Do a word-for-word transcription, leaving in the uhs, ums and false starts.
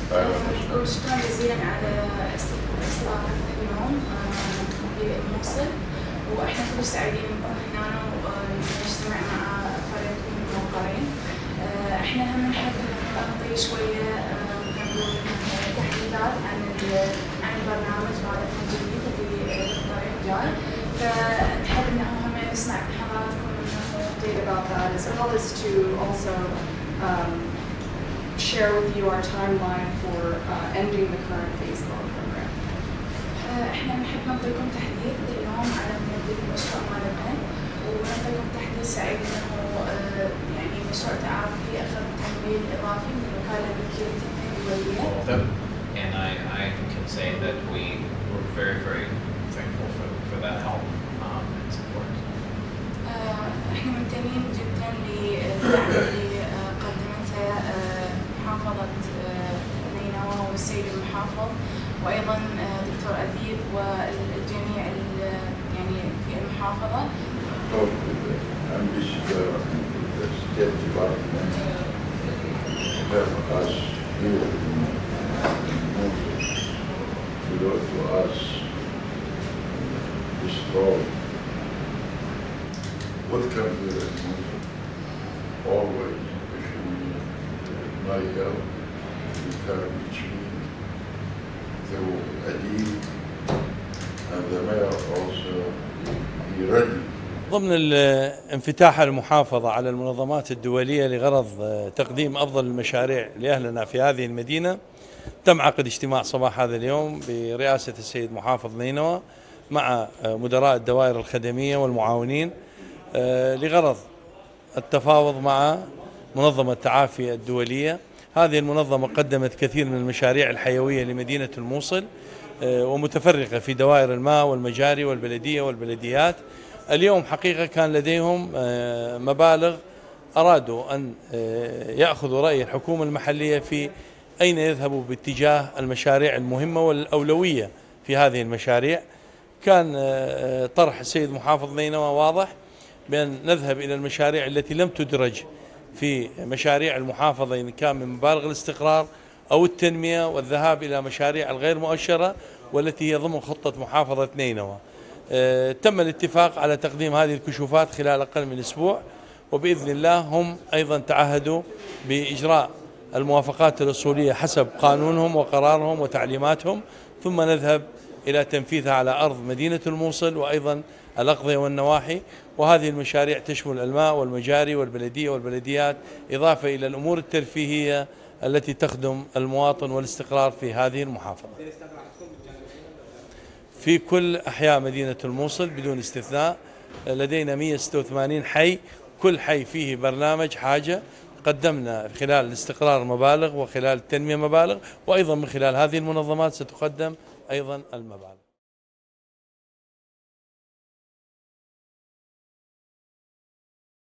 وشكرا جزيلا على استضافتنا اليوم بموصل، واحنا كلش سعيدين نكون هنا ونجتمع مع فريقكم الموقرين. احنا هم نحب نعطي شويه تحديثات عن عن البرنامج مالتنا الجديد اللي بالطريق جاي، فنحب انه هم نسمع من حضراتكم انه data about that, as well as to also um, share with you our timeline for uh, ending the current Facebook program. احنا نحب نعطيكم تحديث اليوم على مدة المشروع مالتنا، ونعطيكم تحديث سعيد انه يعني مشروع تعافي اخذ تمويل اضافي من الوكالة الملكية الدولية. And I, I can say that we were very, very thankful for, for that help um, and support. احنا ممتنين جدا للدعم اللي قدمته محافظة نينوى والسيد المحافظ، وايضا دكتور أديب والجميع يعني في المحافظة. I'm the State Department help us here to to us destroy. Welcome here, always. If you my help, you can reach me through Adib, and the mayor also be ready. ضمن انفتاح المحافظة على المنظمات الدولية لغرض تقديم أفضل المشاريع لأهلنا في هذه المدينة، تم عقد اجتماع صباح هذا اليوم برئاسة السيد محافظ نينوى مع مدراء الدوائر الخدمية والمعاونين لغرض التفاوض مع منظمة التعافي الدولية. هذه المنظمة قدمت كثير من المشاريع الحيوية لمدينة الموصل ومتفرقة في دوائر الماء والمجاري والبلدية والبلديات. اليوم حقيقة كان لديهم مبالغ أرادوا أن يأخذوا رأي الحكومة المحلية في أين يذهبوا باتجاه المشاريع المهمة والأولوية في هذه المشاريع. كان طرح السيد محافظ نينوى واضح بأن نذهب إلى المشاريع التي لم تدرج في مشاريع المحافظة، إن كان من مبالغ الاستقرار أو التنمية، والذهاب إلى مشاريع الغير مؤشرة والتي هي ضمن خطة محافظة نينوى. أه تم الاتفاق على تقديم هذه الكشوفات خلال أقل من أسبوع، وبإذن الله هم أيضا تعهدوا بإجراء الموافقات الأصولية حسب قانونهم وقرارهم وتعليماتهم، ثم نذهب إلى تنفيذها على أرض مدينة الموصل وأيضا الأقضية والنواحي. وهذه المشاريع تشمل الماء والمجاري والبلدية والبلديات، إضافة إلى الأمور الترفيهية التي تخدم المواطن والاستقرار في هذه المحافظة. في كل أحياء مدينة الموصل بدون استثناء لدينا مئة وستة وثمانين حي، كل حي فيه برنامج حاجة. قدمنا خلال الاستقرار مبالغ وخلال التنمية مبالغ، وأيضا من خلال هذه المنظمات ستقدم أيضا المبالغ.